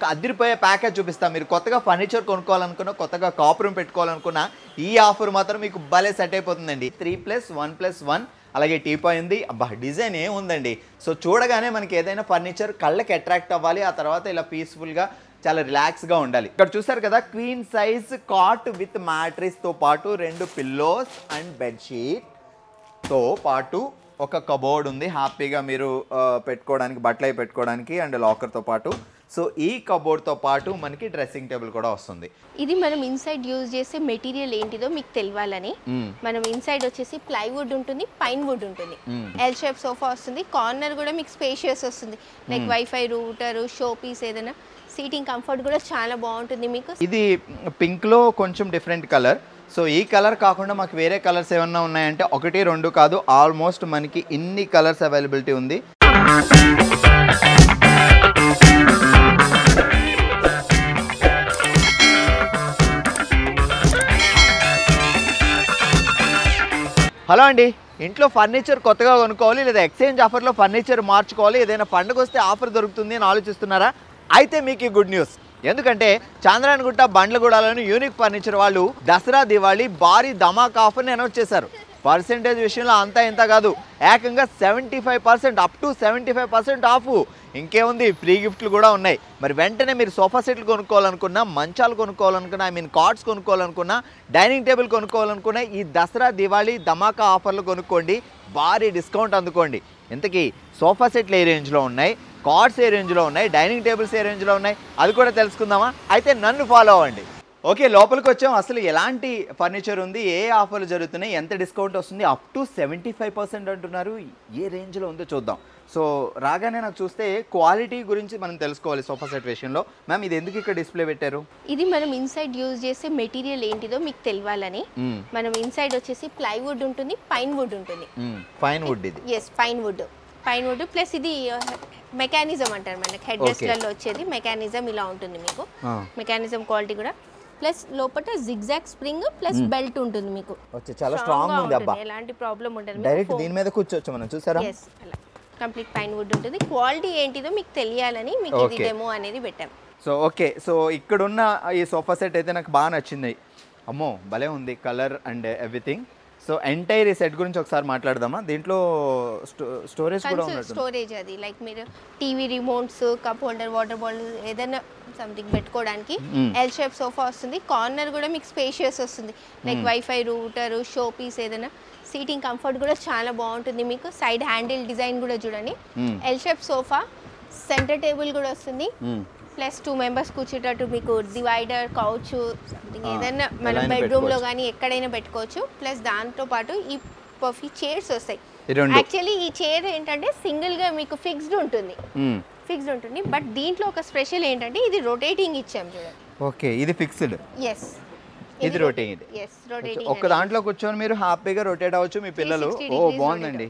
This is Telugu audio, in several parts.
ఒక అదిరిపోయే ప్యాకేజ్ చూపిస్తాను. మీరు కొత్తగా ఫర్నిచర్ కొనుక్కోవాలనుకున్నా, కొత్తగా కాప్ రూమ్ పెట్టుకోవాలనుకున్నా ఈ ఆఫర్ మాత్రం మీకు భలే సెట్ అయిపోతుందండి. 3+1+1 అలాగే టీపాయ్ ఉంది. అబ్బా డిజైన్ ఏముందండి. సో చూడగానే మనకి ఏదైనా ఫర్నిచర్ కళ్ళకి అట్రాక్ట్ అవ్వాలి, ఆ తర్వాత ఇలా పీస్ఫుల్గా చాలా రిలాక్స్గా ఉండాలి. ఇక్కడ చూసారు కదా, క్వీన్ సైజ్ కాట్ విత్ మ్యాట్రిస్తో పాటు 2 పిల్లోస్ అండ్ బెడ్షీట్తో పాటు ఒక కబోర్డ్ ఉంది. హ్యాపీగా మీరు పెట్టుకోవడానికి, బట్టలు అవి పెట్టుకోవడానికి అండ్ లాకర్తో పాటు. సో ఈ కబోర్డ్తో పాటు మనకి డ్రెస్సింగ్ టేబుల్ కూడా వస్తుంది. ఇది మనం ఇన్సైడ్ యూజ్ చేసే మెటీరియల్ ఏంటిదో మీకు తెలియాలని మనం ఇన్సైడ్ వచ్చేసి ప్లైవుడ్ ఉంటుంది, పైన్ వుడ్ ఉంటుంది. ఎల్ షేప్ సోఫా వస్తుంది. కార్నర్ కూడా మీకు స్పేషియస్ వస్తుంది. Like wifi router, show piece, ఏదైనా సీటింగ్ కంఫర్ట్ కూడా చాలా బాగుంటుంది మీకు. ఇది పింక్లో కొంచెం డిఫరెంట్ కలర్. సో ఈ కలర్ కాకుండా మాకు వేరే కలర్స్ ఏమన్నా ఉన్నాయంటే 1, 2 కాదు, ఆల్మోస్ట్ మనకి ఇన్ని కలర్స్ అవైలబిలిటీ ఉంది. హలో అండి, ఇంట్లో ఫర్నిచర్ కొత్తగా కొనుక్కోవాలి లేదా ఎక్స్చేంజ్ ఆఫర్లో ఫర్నిచర్ మార్చుకోవాలి, ఏదైనా పండుగ వస్తే ఆఫర్ దొరుకుతుంది అని ఆలోచిస్తున్నారా? అయితే మీకు ఈ గుడ్ న్యూస్. ఎందుకంటే చాంద్రాయణగుట్ట బండ్లగూడలోని యూనిక్ ఫర్నిచర్ వాళ్ళు దసరా దివాళీ భారీ ధమాకా ఆఫర్ని అనౌన్స్ చేశారు. పర్సెంటేజ్ విషయంలో అంతా ఇంత కాదు, ఏకంగా 75%, అప్ టు 75% ఆఫ్. ఇంకేముంది, ఫ్రీ గిఫ్ట్లు కూడా ఉన్నాయి. మరి వెంటనే మీరు సోఫా సెట్లు కొనుక్కోవాలనుకున్నా, మంచాలు కొనుక్కోవాలనుకున్నా, కార్డ్స్ కొనుక్కోవాలనుకున్నా, డైనింగ్ టేబుల్ కొనుక్కోవాలనుకున్నా ఈ దసరా దివాళీ ధమాకా ఆఫర్లు కొనుక్కోండి, భారీ డిస్కౌంట్ అందుకోండి. ఇంతకీ సోఫా సెట్లు ఏ రేంజ్లో ఉన్నాయి, కార్డ్స్ ఏ రేంజ్లో ఉన్నాయి, డైనింగ్ టేబుల్స్ ఏ రేంజ్లో ఉన్నాయి, అది కూడా తెలుసుకుందామా? అయితే నన్ను ఫాలో అవ్వండి. ఓకే, లోపలికి వచ్చాం. అసలు ఎలాంటి ఫర్నిచర్ ఉంది, ఏ ఆఫర్లు జరుగుతున్నాయి, ఎంత డిస్కౌంట్ వస్తుంది, అప్ టు 75% అంటున్నారు, ఏ రేంజ్లో ఉందో చూద్దాం. సో రాగానే నాకు చూస్తే క్వాలిటీ గురించి మనం తెలుసుకోవాలి సోఫా సెట్ విషయంలో. మ్యామ్, ఇది ఎందుకు ఇక్కడ డిస్ప్లే పెట్టారు? ఇది మనం ఇన్సైడ్ యూజ్ చేసే మెటీరియల్ ఏంటిదో మీకు తెలియాలని మనం ఇన్సైడ్ వచ్చేసి ప్లైవుడ్ ఉంటుంది, పైన్ వుడ్ ఉంటుంది. పైన్ వుడ్ ఇది? ఎస్, పైన్ వుడ్ ప్లస్ ఇది మెకానిజం అంటారు. మనకి హెడ్ రెస్ట్లలో వచ్చేది మెకానిజం ఇలా ఉంటుంది మీకు. మెకానిజం క్వాలిటీ కూడా ప్లస్ లోపల జిగ్జాగ్ స్ప్రింగ్ ప్లస్ బెల్ట్ ఉంటుంది మీకు. చాలా స్ట్రాంగ్ ఉంది. అబ్బా, ఎలాంటి ప్రాబ్లం ఉండదు. డైరెక్ట్ దీని మీద కూర్చోవచ్చు మనం. చూసారా? yes, అలా కంప్లీట్ పైన్ వుడ్ ఉంటుంది. క్వాలిటీ ఏంటిదో మీకు తెలియాలని మీకు ఇది డెమో అనేది పెట్టాం. సో ఓకే, సో ఇక్కడున్న ఈ సోఫా సెట్ అయితే నాకు బాగా నచ్చింది. అమ్మో భలే ఉంది, colour and everything. So entire ఈ సెట్ గురించి ఒకసారి మాట్లాడదామా? దీంట్లో స్టోరేజ్ కూడా ఉన్నట్టు. స్టోరేజ్ అది లైక్ మీరు TV remotes, cup holder, water bottle, ఏదైనా సంథింగ్ పెట్టుకోవడానికి. ఎల్ షేప్ సోఫా వస్తుంది. కార్నర్ కూడా మీకు స్పేషియస్ వస్తుంది. Like wifi router, show piece, ఏదైనా సీటింగ్ కంఫర్ట్ కూడా చాలా బాగుంటుంది మీకు. సైడ్ హ్యాండిల్ డిజైన్ కూడా చూడండి. L shape sofa, centre table కూడా వస్తుంది. ప్లస్ 2 మెంబర్స్ కూర్చుంటట్టు మీకు డివైడర్, కౌచ్, సంథింగ్ ఏదైనా మనం బెడ్రూమ్ లో కానీ ఎక్కడైనా పెట్టుకోవచ్చు. ప్లస్ దాంతో పాటు ఈ పఫీ చైర్స్ వస్తాయి. యాక్చువల్లీ ఈ చైర్ ఏంటంటే సింగిల్ గా మీకు ఫిక్స్డ్ ఉంటుంది, బట్ దీంట్లో ఒక స్పెషల్ ఏంటంటే ఇది రొటేటింగ్ ఇచ్చాం చూడండి. ఓకే, ఇది ఫిక్స్డ్. ఎస్, ఇది రొటేటింగ్. ఒక్క దాంట్లో కూర్చొని మీరు హ్యాపీగా రొటేట్ అవ్వచ్చు మీ పిల్లలు. ఓ బాగుందండి.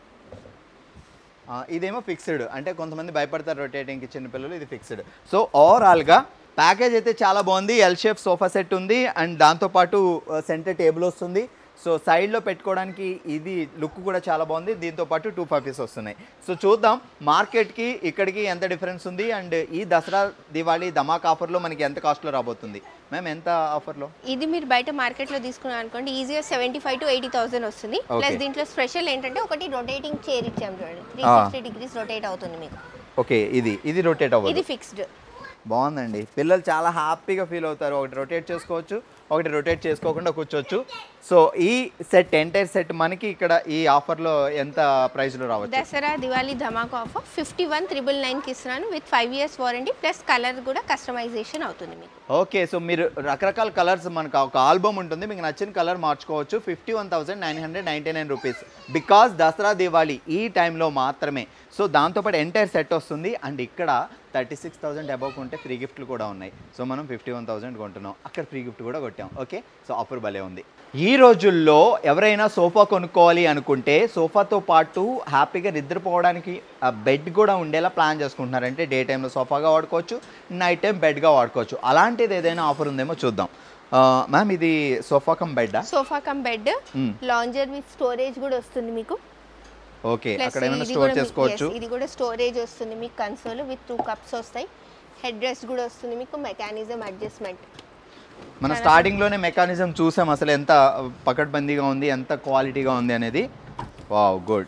ఇదేమో ఫిక్స్డ్, అంటే కొంతమంది భయపడతారు రొటేటింగ్కి చిన్న పిల్లలు. ఇది ఫిక్స్డ్. సో ఓవరాల్గా ప్యాకేజ్ అయితే చాలా బాగుంది. ఎల్ షేప్ సోఫా సెట్ ఉంది అండ్ దాంతోపాటు సెంటర్ టేబుల్ వస్తుంది. సో సైడ్లో పెట్టుకోవడానికి ఇది లుక్ కూడా చాలా బాగుంది. దీంతోపాటు 2 పఫీస్ వస్తున్నాయి. సో చూద్దాం మార్కెట్కి ఇక్కడికి ఎంత డిఫరెన్స్ ఉంది అండ్ ఈ దసరా దివాళీ ధమాక్ ఆఫర్లో మనకి ఎంత కాస్ట్లో రాబోతుంది. మ్యామ్, ఎంత ఆఫర్లో? ఇది మీరు బయట మార్కెట్లో తీసుకున్నాం అనుకోండి, ఈజీగా 75,000 to 80,000 వస్తుంది. ప్లస్ దీంట్లో స్పెషల్ ఏంటంటే ఒకటి రొటేటింగ్ చైర్ ఇచ్చాం చూడండి, 360 degrees రొటేట్ అవుతుంది మీకు. ఓకే, ఇది రొటేట్ అవ్వదు, ఇది ఫిక్స్డ్. బాగుందండి. పిల్లలు చాలా హ్యాపీగా ఫీల్ అవుతారు. ఒకటి రొటేట్ చేసుకోవచ్చు, ఒకటి రొటేట్ చేసుకోకుండా కూర్చోవచ్చు. సో ఈ సెట్, ఎంటైర్ సెట్ మనకి ఇక్కడ ఈ ఆఫర్లో ఎంత ప్రైస్లో రావచ్చు? దసరా దివాళీ ధమాకా ఆఫర్ 51,999కి ఇస్తున్నాను with 5 years warranty. Plus colour కూడా కస్టమైజేషన్ అవుతుంది మీకు. ఓకే, సో మీరు రకరకాల కలర్స్, మనకు ఒక ఆల్బమ్ ఉంటుంది, మీకు నచ్చిన కలర్ మార్చుకోవచ్చు. 51,999 రూపీస్. బికాస్ దసరా దివాళీ ఈ టైంలో మాత్రమే. సో దాంతోపాటు ఎంటైర్ సెట్ వస్తుంది అండ్ ఇక్కడ 36,000 అబౌవ్ ఉంటే ఫ్రీ గిఫ్ట్లు కూడా ఉన్నాయి. సో మనం 51,000 కొంటున్నాం, అక్కడ ఫ్రీ గిఫ్ట్ కూడా కొట్టాం. ఓకే, సో ఆఫర్ భలే ఉంది. ఈ రోజుల్లో ఎవరైనా సోఫా కొనుక్కోవాలి అనుకుంటే సోఫాతో పాటు హ్యాపీగా నిద్రపోవడానికి బెడ్ కూడా ఉండేలా ప్లాన్ చేసుకుంటున్నారంటే డే టైంలో సోఫాగా వాడుకోవచ్చు, నైట్ టైం బెడ్గా వాడుకోవచ్చు. అలాంటిది ఏదైనా ఆఫర్ ఉందేమో చూద్దాం. మ్యామ్, ఇది sofa cum bed? Sofa cum bed, lounger with storage కూడా వస్తుంది మీకు. ఓకే, అక్కడ ఏమైనా స్టోర్ చేసుకోవచ్చు. ఇది కూడా స్టోరేజ్ వస్తుంది మీకు. కన్సోల్ విత్ 2 కప్స్ వస్తాయి. హెడ్ రెస్ట్ కూడా వస్తుంది మీకు, మెకానిజం అడ్జస్ట్మెంట్. మనం స్టార్టింగ్లోనే మెకానిజం చూసాం అసలు ఎంత పకడ్బందీగా ఉంది, ఎంత క్వాలిటీగా ఉంది అనేది. Wow, good.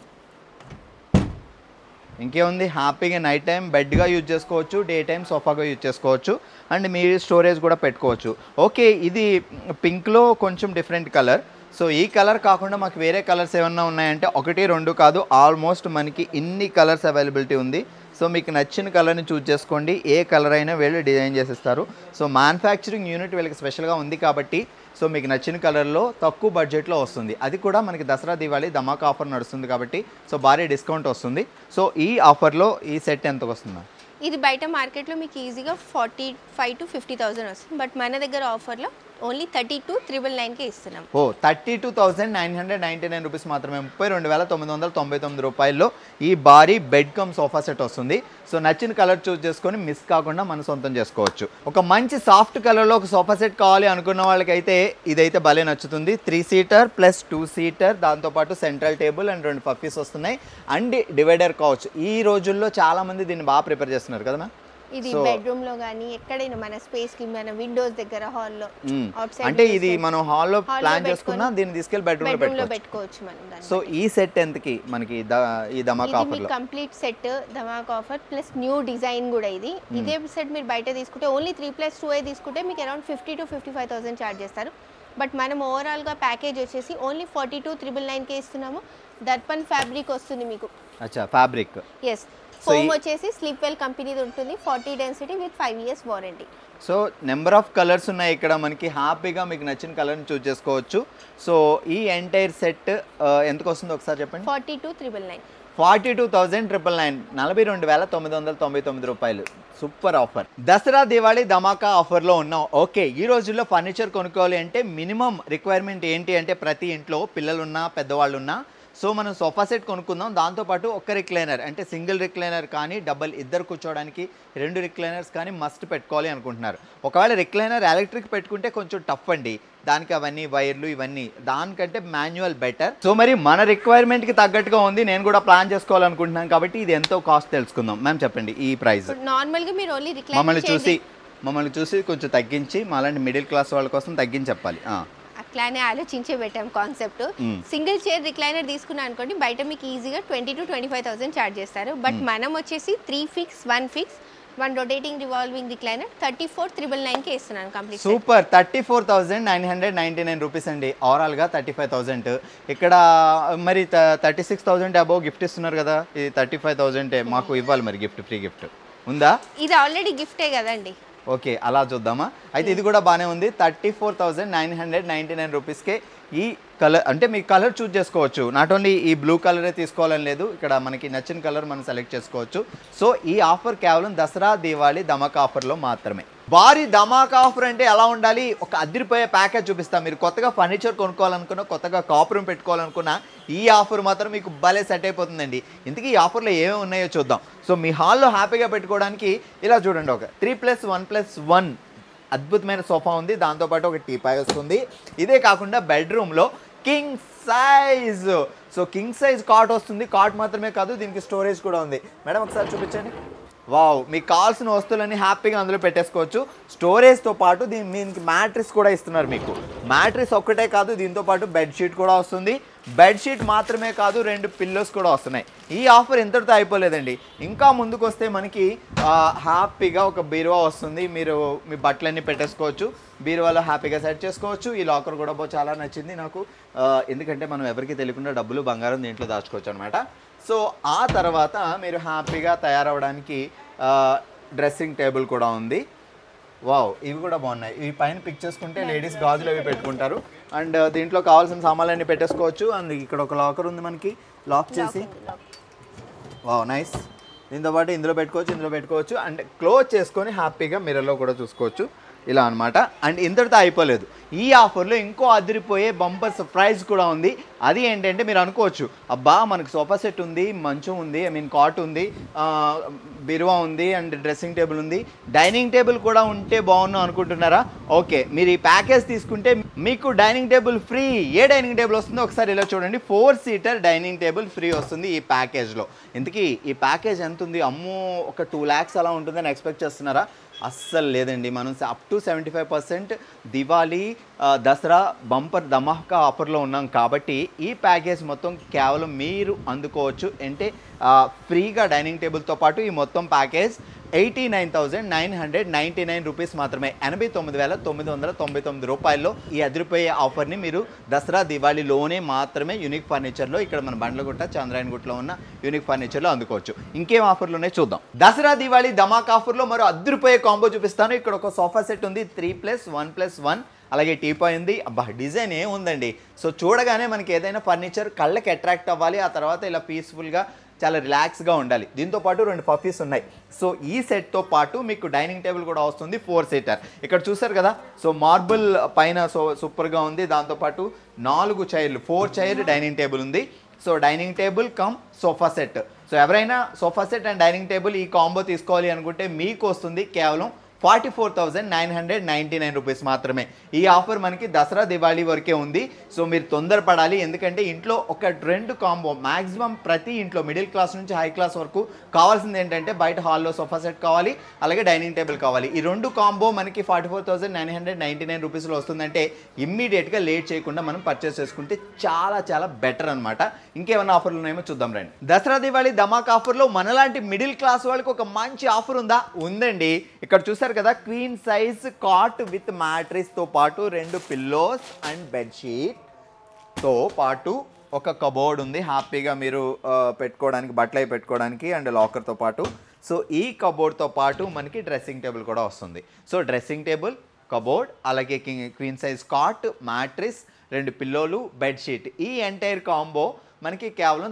ఇంకేముంది, హ్యాపీగా నైట్ టైం బెడ్గా యూజ్ చేసుకోవచ్చు, డే టైం సోఫాగా యూజ్ చేసుకోవచ్చు, అండ్ మీ స్టోరేజ్ కూడా పెట్టుకోవచ్చు. ఓకే, ఇది పింక్లో కొంచెం డిఫరెంట్ కలర్. సో ఈ కలర్ కాకుండా మాకు వేరే కలర్స్ ఏమన్నా ఉన్నాయంటే 1, 2 కాదు, ఆల్మోస్ట్ మనకి ఇన్ని కలర్స్ అవైలబిలిటీ ఉంది. సో మీకు నచ్చిన కలర్ని చూజ్ చేసుకోండి, ఏ కలర్ అయినా వీళ్ళు డిజైన్ చేసిస్తారు. సో మ్యానుఫ్యాక్చరింగ్ యూనిట్ వీళ్ళకి స్పెషల్గా ఉంది కాబట్టి సో మీకు నచ్చిన కలర్లో తక్కువ బడ్జెట్లో వస్తుంది. అది కూడా మనకి దసరా దివాళీ ధమాకా ఆఫర్ నడుస్తుంది కాబట్టి సో భారీ డిస్కౌంట్ వస్తుంది. సో ఈ ఆఫర్లో ఈ సెట్ ఎంతకు వస్తుంది? ఇది బయట మార్కెట్లో మీకు ఈజీగా 45,000 to 50,000 వస్తుంది, బట్ మన దగ్గర ఆఫర్లో ఓన్లీ 32,999కే ఇస్తున్నాం. 32,999 రూపీస్ మాత్రమే, 32,999 రూపాయల్లో ఈ భారీ బెడ్ కమ్ సోఫా సెట్ వస్తుంది. సో నచ్చిన కలర్ చూస్ చేసుకొని మిస్ కాకుండా మనం సొంతం చేసుకోవచ్చు. ఒక మంచి సాఫ్ట్ కలర్లో ఒక సోఫా సెట్ కావాలి అనుకున్న వాళ్ళకైతే ఇదైతే భలే నచ్చుతుంది. 3 సీటర్ ప్లస్ 2 సీటర్, దాంతోపాటు సెంట్రల్ టేబుల్ అండ్ 2 పఫీస్ వస్తున్నాయి, అండ్ డివైడర్ కౌచ్. ఈ రోజుల్లో చాలామంది దీన్ని బాగా ప్రిపేర్ చేస్తున్నారు కదా. ఇది బెడ్రూమ్ లో గానీ ఎక్కడైనా మన స్పేస్ కి, మన విండోస్ దగ్గర, హాల్లో, అవుట్ సైడ్, అంటే ఇది మనం హాల్లో ప్లాన్ చేసుకున్నా దీన్ని తీసుకెళ్లి బెడ్రూమ్ లో పెట్టుకోవచ్చు మనం. సో ఈ సెట్ ఎంతకి మనకి ఈ ధమాకా ఆఫర్ లో? కంప్లీట్ సెట్ ధమాకా ఆఫర్ ప్లస్ న్యూ డిజైన్ కూడా ఇది. ఇదే సెట్ మీరు బయట తీసుకుంటే ఓన్లీ 3+2 తీసుకుంటే మీకు అరౌండ్ 50,000 to 55,000 చార్జ్ చేస్తారు. బట్ మనం ఓవరాల్ గా ప్యాకేజ్ వచ్చేసి ఓన్లీ 42,999కే ఇస్తున్నాము. దర్పన్ ఫ్యాబ్రిక్ వస్తుంది మీకు. అచ్చా, ఫ్యాబ్రిక్. ఎస్. ఫోమ్ వచ్చేసి స్లీప్ వెల్ కంపెనీది ఉంటుంది, 40 density with 5 years warranty. So number of colours ఉన్నాయి ఇక్కడ, మనకి హ్యాపీగా మీకు నచ్చిన కలర్ని చూస్ చేసుకోవచ్చు. సో ఈ ఎంటైర్ సెట్ ఎంతకు వస్తుందో ఒకసారి చెప్పండి. 42,999. 42,999, 42,999 రూపాయలు. Super offer. దసరా దివాళీ ధమాకా ఆఫర్లో ఉన్నాం. ఓకే, ఈ రోజుల్లో ఫర్నిచర్ కొనుక్కోవాలి అంటే మినిమం రిక్వైర్మెంట్ ఏంటి అంటే ప్రతి ఇంట్లో పిల్లలున్నా పెద్దవాళ్ళు ఉన్నా సో మనం సోఫా సెట్ కొనుక్కుందాం, దాంతోపాటు ఒక రిక్లైనర్ అంటే సింగిల్ రిక్లైనర్ కానీ ఇద్దరు కూర్చోవడానికి 2 రిక్లైనర్స్ కానీ మస్ట్ పెట్టుకోవాలి అనుకుంటున్నారు. ఒకవేళ రిక్లైనర్ ఎలక్ట్రిక్ పెట్టుకుంటే కొంచెం టఫ్ అండి, దానికి అవన్నీ వైర్లు ఇవన్నీ, దానికంటే మాన్యువల్ బెటర్. సో మరి మన రిక్వైర్మెంట్కి తగ్గట్టుగా ఉంది, నేను కూడా ప్లాన్ చేసుకోవాలనుకుంటున్నాను కాబట్టి ఇది ఎంతో కాస్ట్ తెలుసుకుందాం. మ్యామ్ చెప్పండి ఈ ప్రైస్. నార్మల్గా మీరు ఓన్లీ మమ్మల్ని చూసి కొంచెం తగ్గించి, మాలాంటి మిడిల్ క్లాస్ వాళ్ళ కోసం తగ్గించి చెప్పాలి. అట్లానే ఆలోచించే పెట్టాం కాన్సెప్ట్. సింగిల్ చైర్ రిక్లైనర్ తీసుకున్నా అనుకోండి బయట మీకు ఈజీగా 20,000 to 25,000 చార్జ్ చేస్తారు. బట్ మనం వచ్చేసి 3 fix 1 fix 1 rotating revolving recliner 34,999కే ఇస్తున్నాను కంప్లీట్. సూపర్. 34,999 రూపీస్ అండి, ఓవరాల్గా 35,000. ఇక్కడ మరి 36,000 అబౌవ్ గిఫ్ట్ ఇస్తున్నారు కదా, ఇది 35,000 మాకు ఇవ్వాలి మరి గిఫ్ట్, ఫ్రీ గిఫ్ట్ ఉందా? ఇది ఆల్రెడీ గిఫ్టే కదండి. ఓకే, అలా చూద్దామా అయితే. ఇది కూడా బాగానే ఉంది. 34,999 రూపీస్కే ఈ కలర్, అంటే మీ కలర్ చూజ్ చేసుకోవచ్చు. నాట్ ఓన్లీ ఈ బ్లూ కలరే తీసుకోవాలని లేదు, ఇక్కడ మనకి నచ్చిన కలర్ మనం సెలెక్ట్ చేసుకోవచ్చు. సో ఈ ఆఫర్ కేవలం దసరా దివాళీ ధమాకా ఆఫర్లో మాత్రమే. భారీ ధమాకా ఆఫర్ అంటే ఎలా ఉండాలి, ఒక అదిరిపోయే ప్యాకేజ్ చూపిస్తాం. మీరు కొత్తగా ఫర్నిచర్ కొనుక్కోవాలనుకున్నా, కొత్తగా కాప్ రూమ్ పెట్టుకోవాలనుకున్నా ఈ ఆఫర్ మాత్రం మీకు భలే సెట్ అయిపోతుందండి. ఇంతకీ ఈ ఆఫర్లో ఏమేమి ఉన్నాయో చూద్దాం. సో మీ హాల్లో హ్యాపీగా పెట్టుకోవడానికి ఇలా చూడండి, ఒక 3+1+1 అద్భుతమైన సోఫా ఉంది, దాంతోపాటు ఒక టీపాయ్ వస్తుంది. ఇదే కాకుండా బెడ్రూమ్లో king size, so king size cot వస్తుంది. కాట్ మాత్రమే కాదు, దీనికి స్టోరేజ్ కూడా ఉంది. మేడం ఒకసారి చూపించండి. వావ్, మీకు కావాల్సిన వస్తువులన్నీ హ్యాపీగా అందులో పెట్టేసుకోవచ్చు. స్టోరేజ్తో పాటు దీనికి మ్యాట్రిస్ కూడా ఇస్తున్నారు. మీకు మ్యాట్రిస్ ఒక్కటే కాదు, దీంతో పాటు బెడ్షీట్ కూడా వస్తుంది. బెడ్షీట్ మాత్రమే కాదు, 2 పిల్లోస్ కూడా వస్తున్నాయి. ఈ ఆఫర్ ఎంతటితో అయిపోలేదండి, ఇంకా ముందుకు వస్తే మనకి హ్యాపీగా ఒక బీరువా వస్తుంది. మీరు మీ బట్టలన్నీ పెట్టేసుకోవచ్చు, బీరువాలో హ్యాపీగా సెట్ చేసుకోవచ్చు. ఈ లాకర్ కూడా చాలా నచ్చింది నాకు, ఎందుకంటే మనం ఎవరికి తెలియకుండా డబ్బులు బంగారం దీంట్లో దాచుకోవచ్చు అనమాట. సో ఆ తర్వాత మీరు హ్యాపీగా తయారవడానికి డ్రెస్సింగ్ టేబుల్ కూడా ఉంది. వావ్, ఇవి కూడా బాగున్నాయి. ఇవి పైన పిక్ చేసుకుంటే లేడీస్ గాజులు అవి పెట్టుకుంటారు, అండ్ దీంట్లో కావాల్సిన సామాన్లన్నీ పెట్టేసుకోవచ్చు. అండ్ ఇక్కడ ఒక లాకర్ ఉంది మనకి, లాక్ చేసి. Wow, nice. దీంతో పాటు ఇందులో పెట్టుకోవచ్చు అండ్ క్లోజ్ చేసుకొని హ్యాపీగా మిర్రర్లో కూడా చూసుకోవచ్చు, ఇలా అనమాట. అండ్ ఇంతటితో అయిపోలేదు, ఈ ఆఫర్లో ఇంకో అదిరిపోయే బంపర్ సర్ప్రైజ్ కూడా ఉంది. అది ఏంటంటే మీరు అనుకోవచ్చు, అబ్బా మనకు సోఫా సెట్ ఉంది, మంచం ఉంది, కాట్ ఉంది, బిరువా ఉంది, అండ్ డ్రెస్సింగ్ టేబుల్ ఉంది, డైనింగ్ టేబుల్ కూడా ఉంటే బాగున్నాం అనుకుంటున్నారా? ఓకే, మీరు ఈ ప్యాకేజ్ తీసుకుంటే మీకు డైనింగ్ టేబుల్ ఫ్రీ. ఏ డైనింగ్ టేబుల్ వస్తుందో ఒకసారి ఇలా చూడండి. 4 సీటర్ డైనింగ్ టేబుల్ ఫ్రీ వస్తుంది ఈ ప్యాకేజ్లో. ఇంతకీ ఈ ప్యాకేజ్ ఎంత ఉంది? అమ్మో, ఒక 2 lakhs అలా ఉంటుందని ఎక్స్పెక్ట్ చేస్తున్నారా? అస్సలు లేదండి. మనం up to 75% Diwali Dasara bumper ధమాకా ఆఫర్లో ఉన్నాం కాబట్టి ఈ ప్యాకేజ్ మొత్తం కేవలం మీరు అందుకోవచ్చు. అంటే ఫ్రీగా డైనింగ్ టేబుల్తో పాటు ఈ మొత్తం ప్యాకేజ్ 89,999 రూపీస్ మాత్రమే, 89,999 రూపాయల్లో ఈ అదిరిపోయే ఆఫర్ని మీరు దసరా దివాళీలోనే మాత్రమే యూనిక్ ఫర్నిచర్లో, ఇక్కడ మన బండ్లగుట్ట చంద్రాయణగుట్టలో ఉన్న యూనిక్ ఫర్నిచర్లో అందుకోవచ్చు. ఇంకేం ఆఫర్లు ఉన్నాయి చూద్దాం. దసరా దివాళీ ధమాకా ఆఫర్లో మరో అదిరిపోయే కాంబో చూపిస్తాను. ఇక్కడ ఒక సోఫా సెట్ ఉంది 3+1+1, అలాగే టీపాయ్ ఉంది. అబ్బా డిజైన్ ఏముందండి. సో చూడగానే మనకి ఏదైనా ఫర్నిచర్ కళ్ళకి అట్రాక్ట్ అవ్వాలి, ఆ తర్వాత ఇలా పీస్ఫుల్గా చాలా రిలాక్స్గా ఉండాలి. దీంతో పాటు 2 పఫీస్ ఉన్నాయి. సో ఈ సెట్తో పాటు మీకు డైనింగ్ టేబుల్ కూడా వస్తుంది 4 సీటర్. ఇక్కడ చూసారు కదా, సో మార్బుల్ పైన సూపర్గా ఉంది. దాంతోపాటు 4 చైర్లు, 4 చైర్ డైనింగ్ టేబుల్ ఉంది. So dining table cum sofa set. So ఎవరైనా sofa set and dining table ఈ కాంబో తీసుకోవాలి అనుకుంటే మీకు వస్తుంది కేవలం 44,999 రూపీస్ మాత్రమే. ఈ ఆఫర్ మనకి దసరా దివాళీ వరకే ఉంది. సో మీరు తొందరపడాలి, ఎందుకంటే ఇంట్లో ఒక 2 కాంబో మ్యాక్సిమం ప్రతి ఇంట్లో మిడిల్ క్లాస్ నుంచి హై క్లాస్ వరకు కావాల్సింది ఏంటంటే బయట హాల్లో సోఫా సెట్ కావాలి, అలాగే డైనింగ్ టేబుల్ కావాలి. ఈ 2 కాంబో మనకి 44,999 రూపీస్లో వస్తుందంటే ఇమ్మీడియట్గా లేట్ చేయకుండా మనం పర్చేస్ చేసుకుంటే చాలా చాలా బెటర్ అనమాట. ఇంకేమైనా ఆఫర్లు ఉన్నాయేమో చూద్దాం రండి. దసరా దివాళీ ధమాకా ఆఫర్లో మనలాంటి మిడిల్ క్లాస్ వాళ్ళకి ఒక మంచి ఆఫర్ ఉందండి. ఇక్కడ చూసారు కదా, queen size cot with mattress తో పాటు 2 పిల్లోస్ అండ్ బెడ్షీట్ తో పాటు ఒక కబోర్డ్ ఉంది. హ్యాపీగా మీరు పెట్టుకోవడానికి, బట్టలు అవి పెట్టుకోవడానికి అండ్ లాకర్తో పాటు. సో ఈ కబోర్డ్తో పాటు మనకి డ్రెస్సింగ్ టేబుల్ కూడా వస్తుంది. సో డ్రెస్సింగ్ టేబుల్, కబోర్డ్, అలాగే క్వీన్ సైజ్ కాట్, మ్యాట్రిస్, 2 పిల్లోలు, బెడ్షీట్, ఈ ఎంటైర్ కాంబో మనకి కేవలం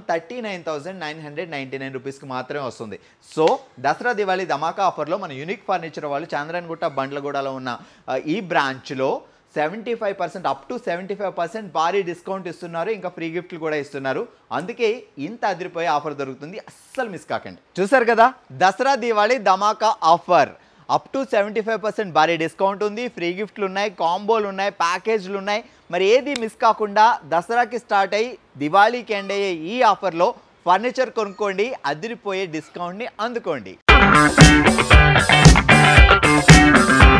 39,999 రూపీస్కి మాత్రమే వస్తుంది. సో దసరా దివాళీ ధమాకా ఆఫర్లో మన యూనిక్ ఫర్నిచర్ వాళ్ళు చంద్రాయణగుట్ట బండ్లగూడలో ఉన్న ఈ బ్రాంచ్లో 75% అప్ టు 75% భారీ డిస్కౌంట్ ఇస్తున్నారు. ఇంకా ఫ్రీ గిఫ్ట్లు కూడా ఇస్తున్నారు. అందుకే ఇంత అదిరిపోయే ఆఫర్ దొరుకుతుంది, అస్సలు మిస్ కాకండి. చూసారు కదా, దసరా దివాళీ ధమాకా ఆఫర్ అప్ టు 75% భారీ డిస్కౌంట్ ఉంది, ఫ్రీ గిఫ్ట్లు ఉన్నాయి, కాంబోలు ఉన్నాయి, ప్యాకేజ్లు ఉన్నాయి. మరి ఏది మిస్ కాకుండా దసరాకి స్టార్ట్ అయ్యి దివాళీకి ఎండ్ అయ్యే ఈ ఆఫర్లో ఫర్నిచర్ కొనుక్కోండి, అదిరిపోయే డిస్కౌంట్ని అందుకోండి.